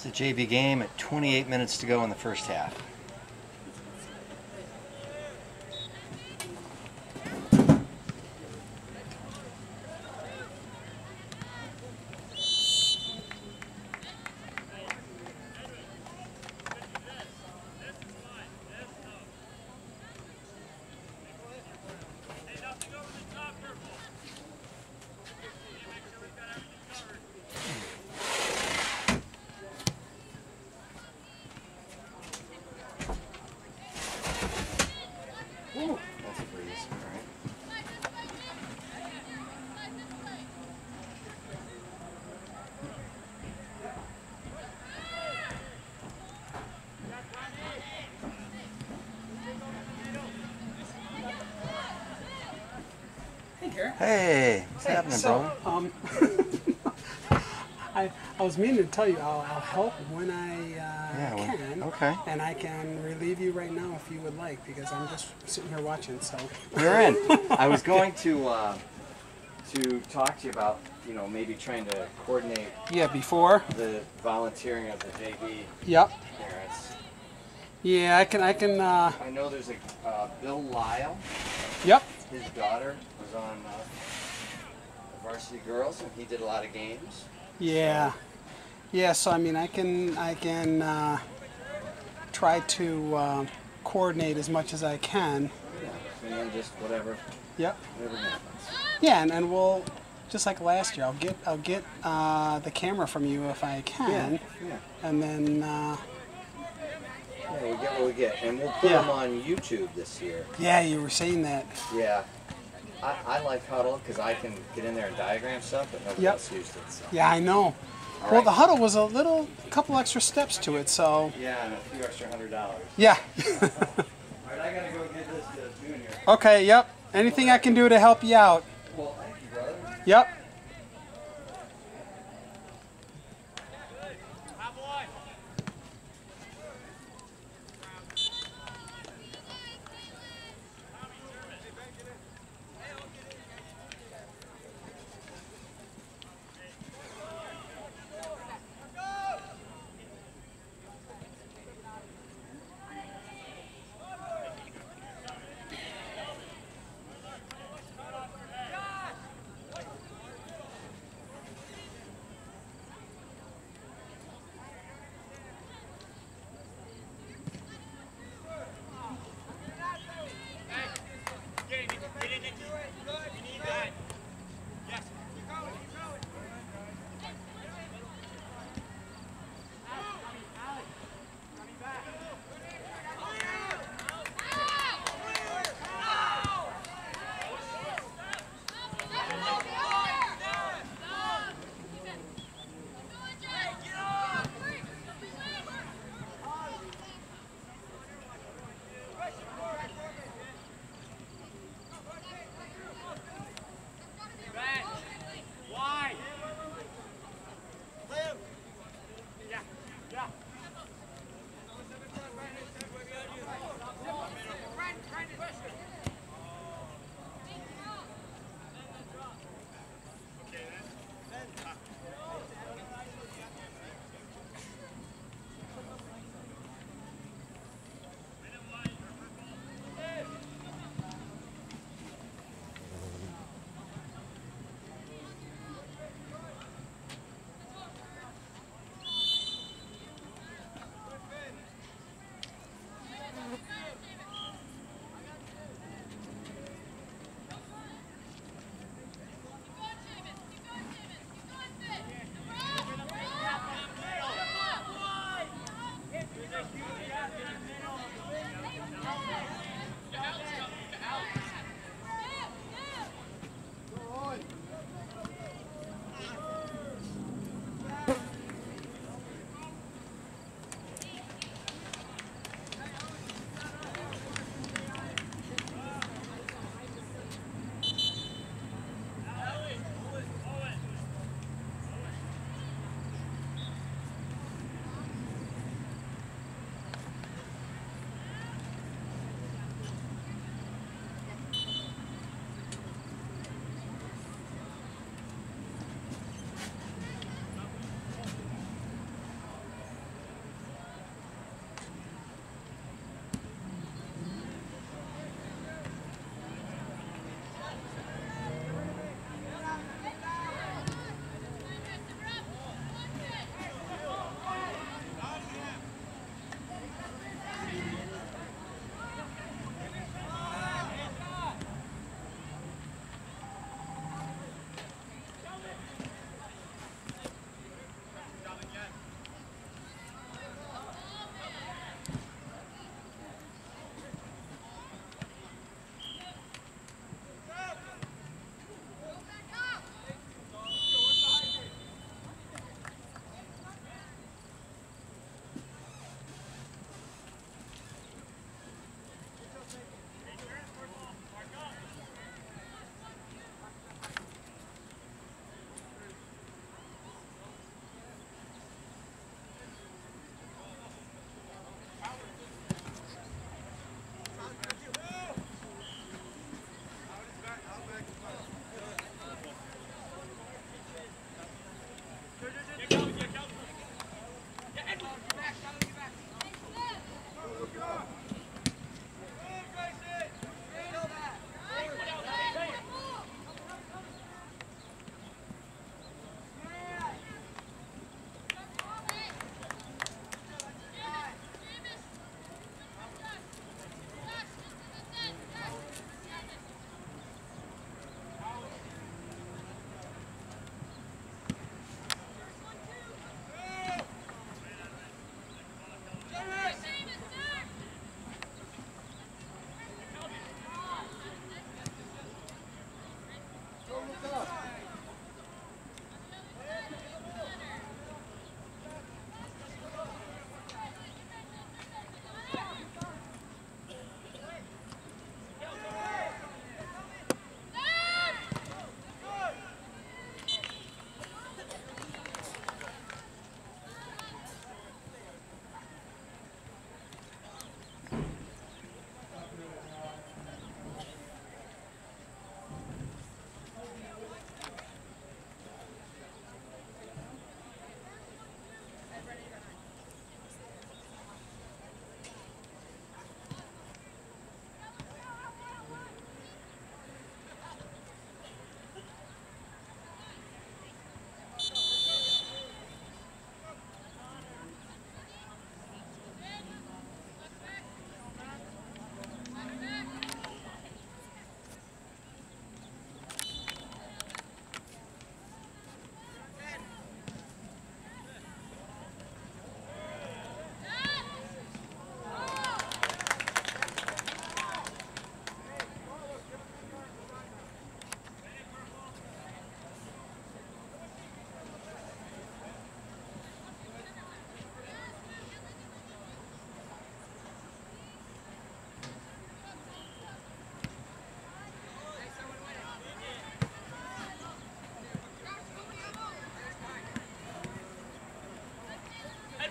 It's a JV game at 28 minutes to go in the first half. Ooh, that's a breeze. All right. Hey, Garrett. Hey, what's happening, bro? I was meaning to tell you I'll help when I can. Okay. And I can relieve you right now if you would like, because I'm just sitting here watching. So You're in. I was going to talk to you about, maybe trying to coordinate yeah, before. the volunteering of the JV Yep. parents. Yeah, I can. I know there's a Bill Lyle. Yep. His daughter was on the varsity girls, and he did a lot of games. Yeah. Yeah. So I mean, I can try to coordinate as much as I can. Yeah. And then just whatever Yep. happens. Yeah, and we'll just like last year. I'll get the camera from you if I can. Yeah. And then. Yeah, we get what we get, and we'll put them on YouTube this year. Yeah, you were saying that. Yeah, I like Huddle because I can get in there and diagram stuff, but nobody else used it. So. Yeah, I know. All well, right. the Huddle was a couple extra steps to it, so. Yeah, and a few extra $100. Yeah. All right, I gotta go get this to Junior. Okay. Yep. Anything I can do to help you out. Well, thank you, brother. Yep.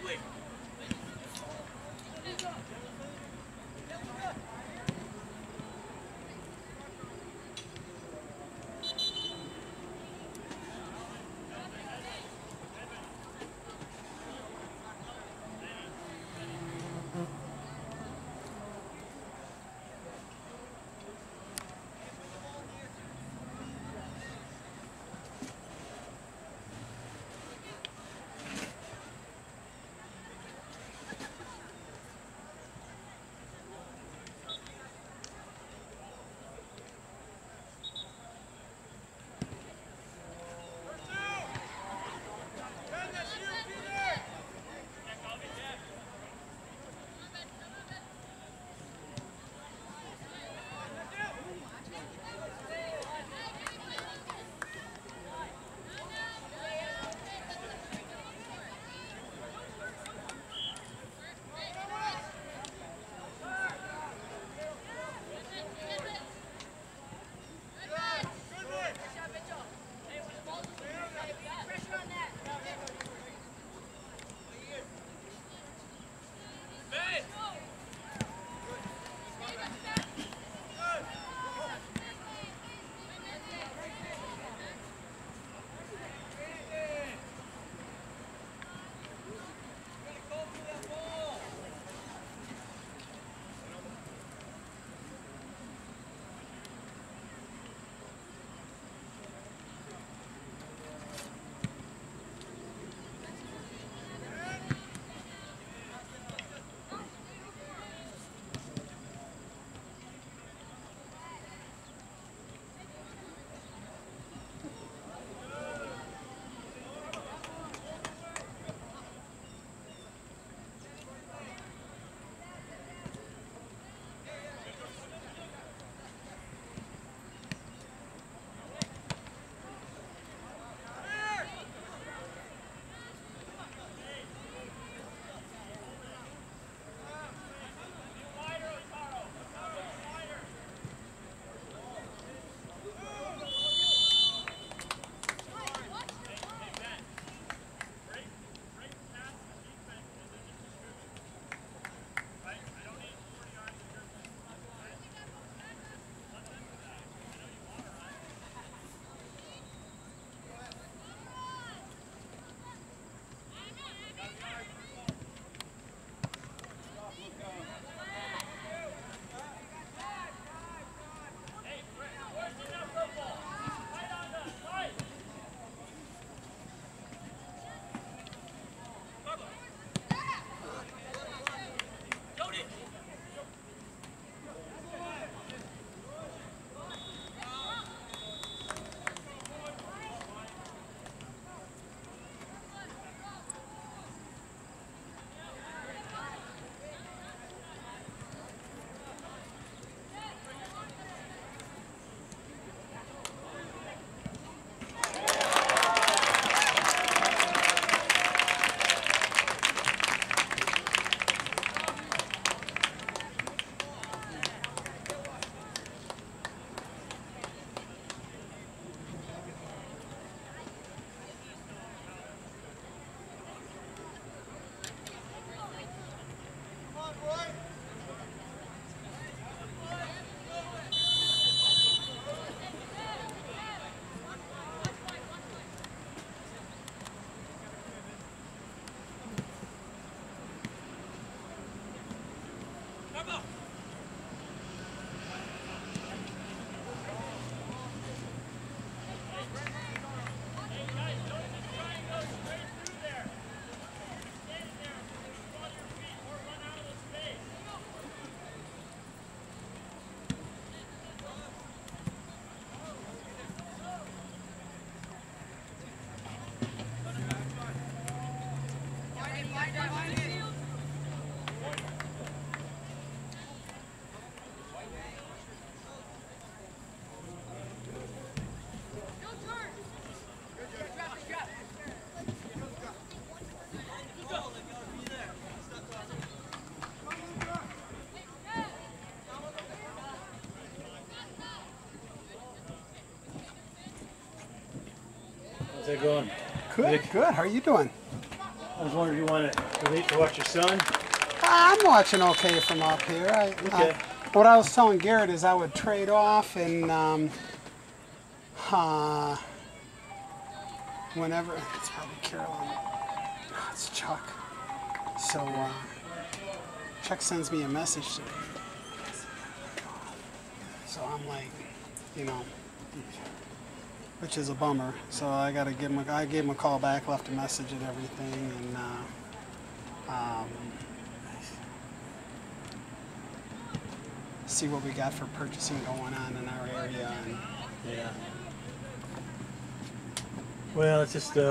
How's it going? Good, good. How are you doing? I was wondering if you wanted to wait to watch your son. I'm watching okay from up here. Okay. What I was telling Garrett is I would trade off and whenever it's probably Carolyn. No, it's Chuck. So Chuck sends me a message today. So I'm like, you know, which is a bummer. So I got to give him. I gave him a call back, left a message and everything, and see what we got for purchasing going on in our area. And Yeah. Well, it's just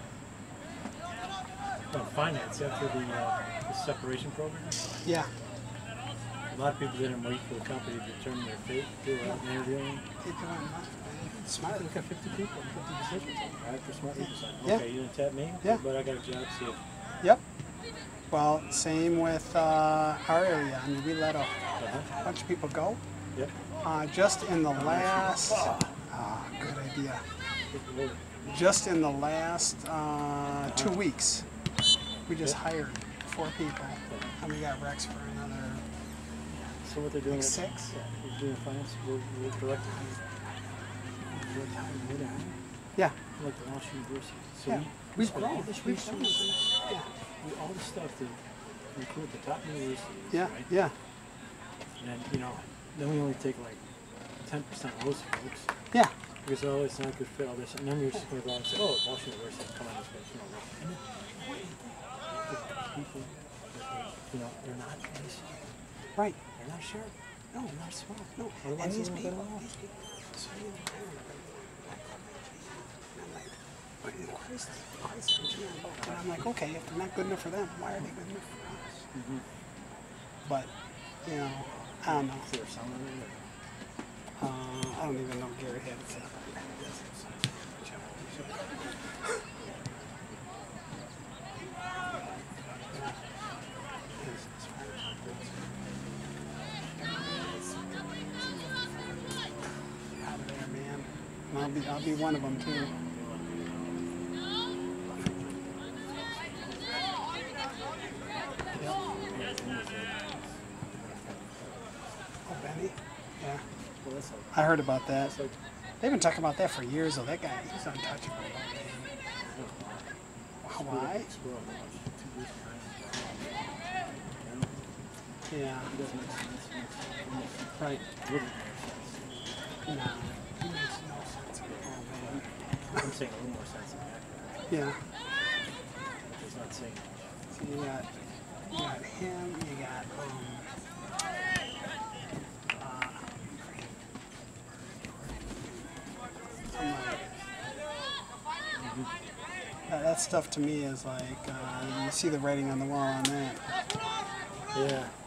finance after the separation program. yeah, A lot of people didn't wait for the company to determine their fate. They were out interviewing. people are smart. Look at 50 people, 50 decisions. Right for smart people. Yeah. Okay, you didn't tap me. Yeah. But I got a job. See if Yep. Well, same with our area. I mean, we let a bunch of people go. Yep. Just in the last. Good idea. Just in the last 2 weeks, we just hired 4 people, and we got Rex for another. So what they're doing? Like 6? Yeah, we're doing finance. We're directing. Yeah. Like the Walsh University. So Yeah. we We've spend all grown. this We've resources, Yeah. all the stuff to recruit the top universities. Yeah. Right? Yeah. And then we only take like 10% of those folks. Yeah. Because it's not a good fit, all this, and then you're just going to go out and say, oh, Walsh University, come on this way, and the people, they're not nice. Right. They're not sharp. No, They're not smart. no. Otherwise And they these won't people, get along. so you I'm like, but in Christ, and I'm like, okay, if they're not good enough for them, why are they good enough for us? But, I don't know. Is there someone there? I don't even know if Gary had it set up. Out of there, man. And I'll be one of them too. Yep. Oh, Benny? Yeah. Well, that's like, I heard about that. that's like, They've been talking about that for years, though. That guy, he's untouchable. Why? squirrel watch, 2 weeks behind. Yeah. It doesn't make sense. It makes Right. a little more sense. No. He makes no sense. Oh, man. I'm saying a little more sense than that. Yeah. It's not saying much. So you got him, you got, I'm like, that stuff to me is like, you see the writing on the wall on that. Yeah.